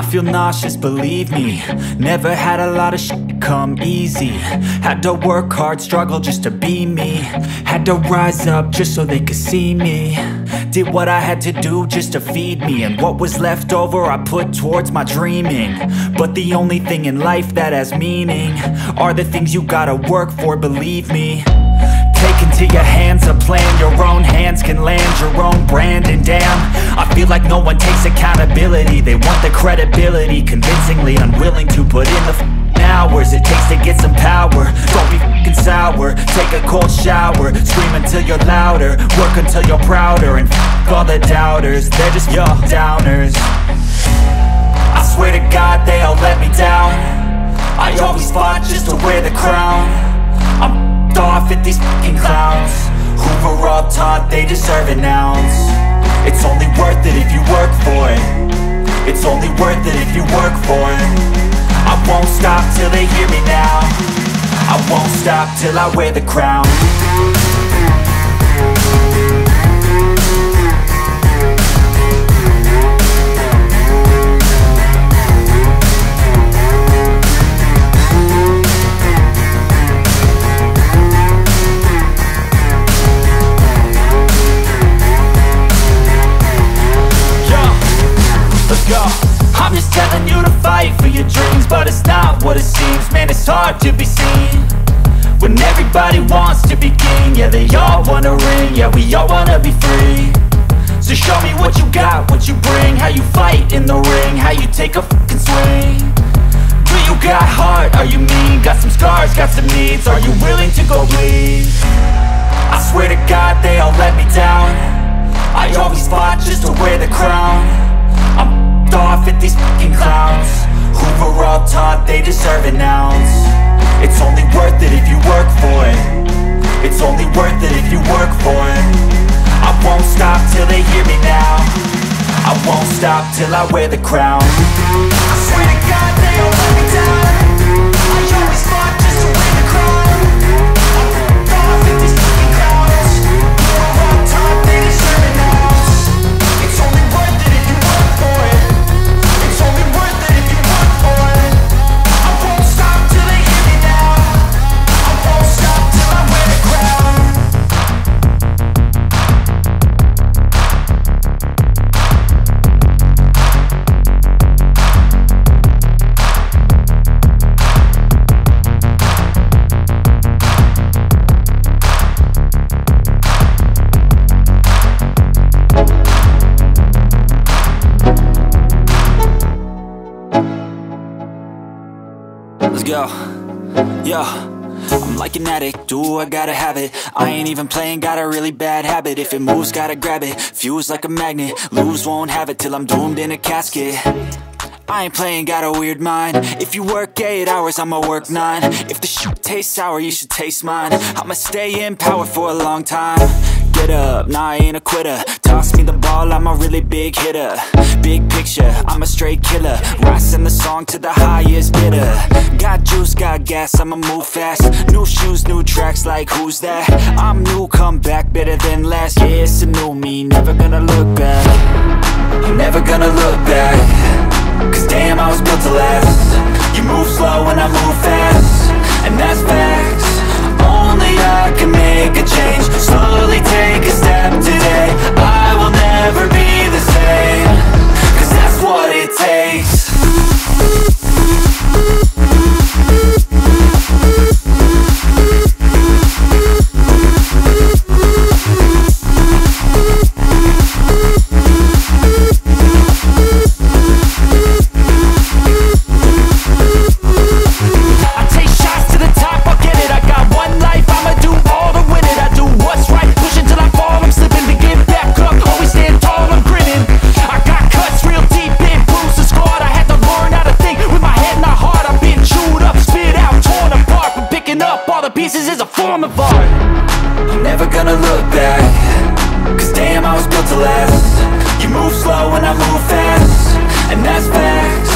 feel nauseous, believe me. Never had a lot of shit come easy. Had to work hard, struggle just to be me. Had to rise up just so they could see me. Did what I had to do just to feed me, and what was left over I put towards my dreaming. But the only thing in life that has meaning are the things you gotta work for, believe me. Take into your hands a plan, your own hands can land your own brand. And damn, I feel like no one takes accountability. They want the credibility, convincingly unwilling to put in the hours it takes to get some power. Don't be f***ing sour, take a cold shower. Scream until you're louder, work until you're prouder. And f*** all the doubters, they're just your downers. I swear to God they all let me down. I always fought just to wear the crown. I'm off at these fucking clowns who were all taught they deserve an ounce. It's only worth it if you work for it. It's only worth it if you work for it. I won't stop till they hear me now. I won't stop till I wear the crown. I'm just telling you to fight for your dreams, but it's not what it seems. Man, it's hard to be seen when everybody wants to be king. Yeah, they all wanna ring, yeah, we all wanna be free. So show me what you got, what you bring, how you fight in the ring, how you take a fucking swing. Do you got heart, are you mean? Got some scars, got some needs, are you willing to go bleed? I swear to God they all let me down. I always fought just to wear the crown. I'm off at these fucking clowns who were all taught they deserve an ounce. It's only worth it if you work for it. It's only worth it if you work for it. I won't stop till they hear me now. I won't stop till I wear the crown. I swear to God they all let me down. I always fought just to wear the crown. I'm off at these fucking clowns who were all taught they deserve an ounce. It's only worth it if you work for it. It's only worth it if you work for it. I won't stop till they hear me now. I won't stop till I wear the crown. Let's go, yo. I'm like an addict, do I gotta have it. I ain't even playing, got a really bad habit. If it moves, gotta grab it, fuse like a magnet. Lose, won't have it till I'm doomed in a casket. I ain't playing, got a weird mind. If you work 8 hours, I'ma work 9. If the shit tastes sour, you should taste mine. I'ma stay in power for a long time. Get up, nah, I ain't a quitter. Toss me the ball, I'm a really big hitter. Big picture, I'm a straight killer. Rising the song to the highest bidder. Got juice, got gas, I'ma move fast. New shoes, new tracks, like who's that? I'm new, come back, better than last. Yeah, it's a new me, never gonna look back. I'm never gonna look back. Cause damn, I was built to last. You move slow and I move fast, and that's facts. Only I can make a change. Slowly take a step today. I will never be the same. Cause that's what it takes. Pieces is a form of art. I'm never gonna look back. Cause damn, I was built to last. You move slow and I move fast, and that's facts.